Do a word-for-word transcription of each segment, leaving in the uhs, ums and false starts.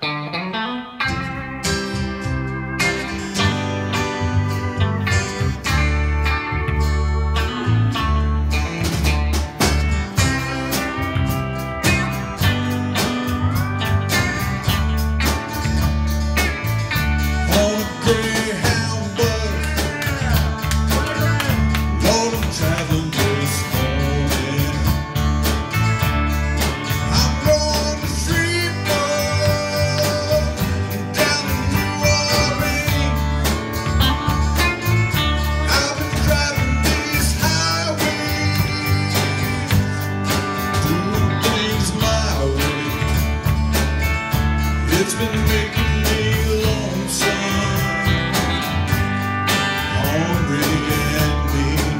It's been making me lonesome, hungry and mean.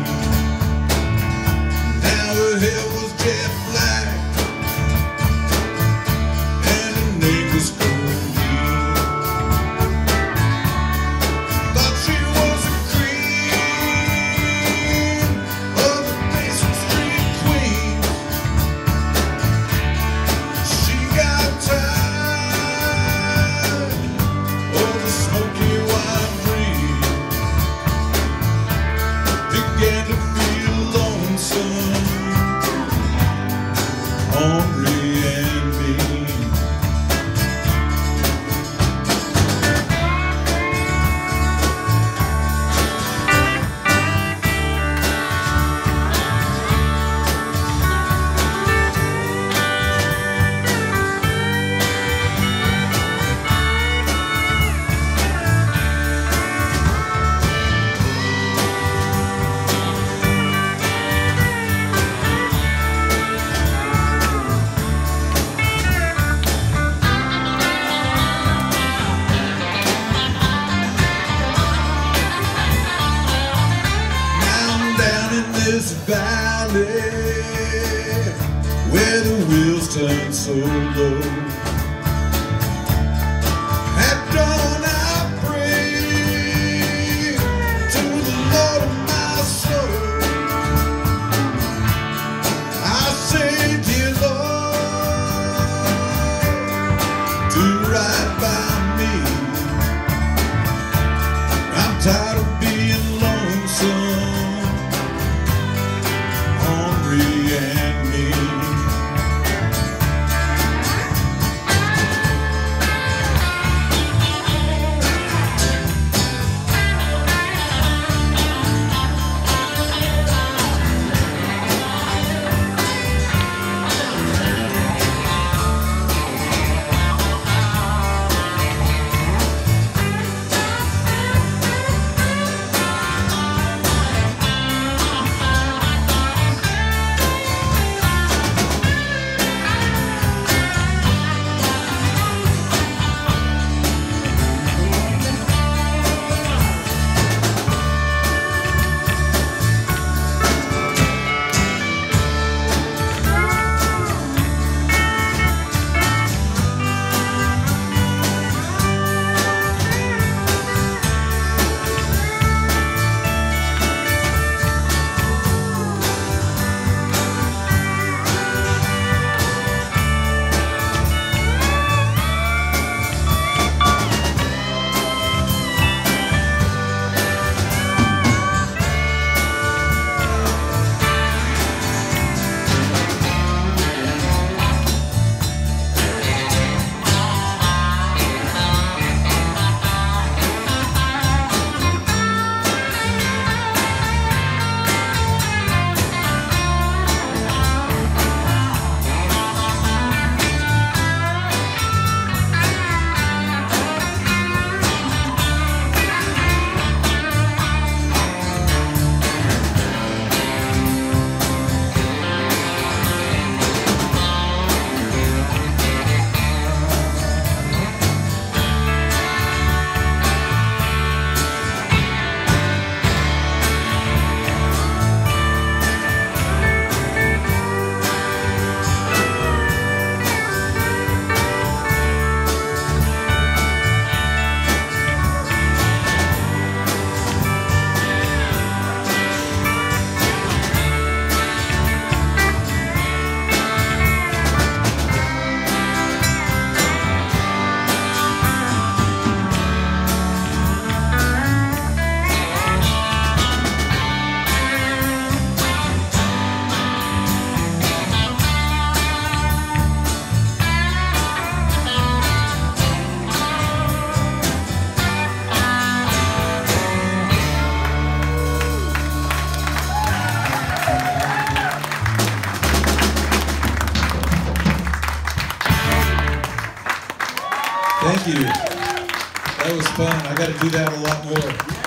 Now her hair was jet black and her neck was gold. Thought she was a queen of the basement street queen. She got tired smoky white dream, began to feel lonesome, hungry and mean. This valley where the wheels turn so low, at dawn I pray to the Lord of my soul. I say, dear Lord, do right by me. I'm tired of being lonesome, hungry and mean. Thank you. That was fun. I got to do that a lot more.